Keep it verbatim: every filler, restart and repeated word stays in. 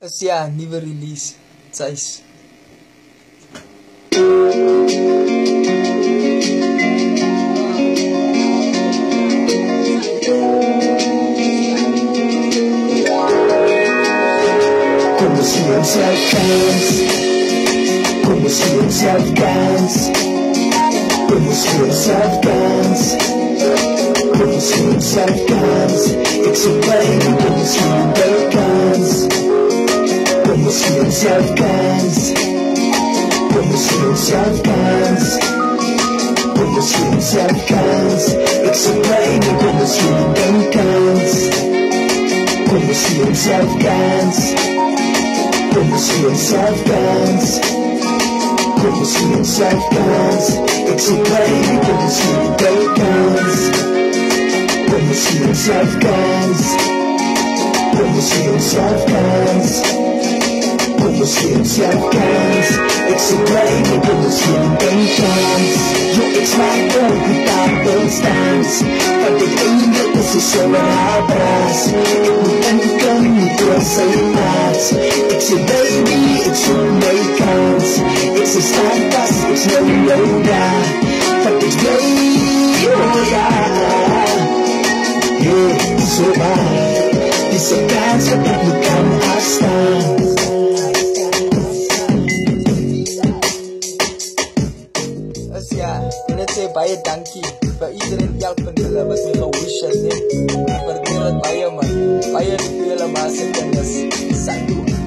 Is ja, nieuwe release. Zeiss. Como ciência alcance, como ciência alcance, como ciência alcance, como ciência alcance, explain como ciência alcance, como ciência alcance, como ciência alcance, como ciência alcance, explain como ciência alcance, como ciência alcance. Como ciência alcance, como ciência alcance, explain como ciência alcance, como ciência alcance, como ciência alcance, como ciência alcance, explain como ciência alcance. Yo extraño without those times, but the thing that this is so atrás, nunca me traça más. It's your baby, it's your makeups, it's a stardust, it's no yoga, but it's baby, oh yeah, yeah, so bad. It's a dance that we can understand. Is ja, en dit sê baie dankie vir iedereen helpend hulle wat my gewish het, nee. Ek waardeer het baie man, baie liefde julle maas en kinders. Sandoe.